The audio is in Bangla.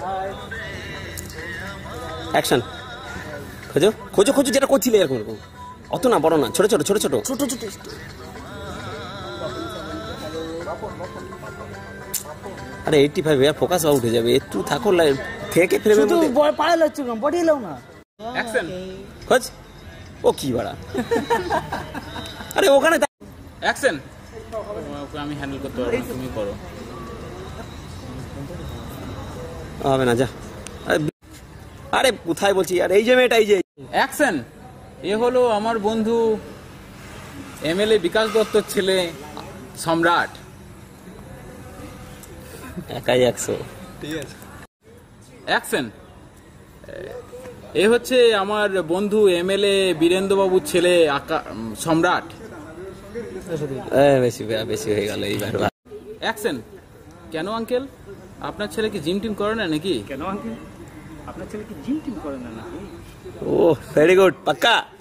অ্যাকশন। খোঁজো খোঁজো খোঁজো, যেটা করছিলে এরকম এরকম, অত না, বড় না, ছোট ছোট ছোট ছোট ছোট ছোট। আরে 85 यार, ফোকাস আউট হয়ে যাবে, একটু থাকো থেকে ফ্রেমের মধ্যে। শুধু পাড়া লাগছে কেন, বডিয়ে লাও না। অ্যাকশন। খোঁজ। ও কি বাড়া, আরে ওখানে অ্যাকশন। ওকে আমি হ্যান্ডেল করতে পারবো, তুমি করো। হবে না, যা। আরে কোথায় বলছি আর, এই যে মেয়েটা, এই যে। অ্যাকশন। এ হলো আমার বন্ধু এমএলএ বিকাশ দত্তর ছেলে সম্রাট। একাই 100। ঠিক আছে। অ্যাকশন। এ হচ্ছে আমার বন্ধু এমএলএ বীরেন্দ্রবাবুর ছেলে সম্রাট। বেশি বেশি হয়ে গেল এইবার। অ্যাকশন। কেন আঙ্কেল, আপনার ছেলে কি জিম টিম করে না নাকি? কেন আঙ্কেল, আপনার ছেলে কি জিম টিম করে না নাকি? ও ভেরি গুড, পাক্কা।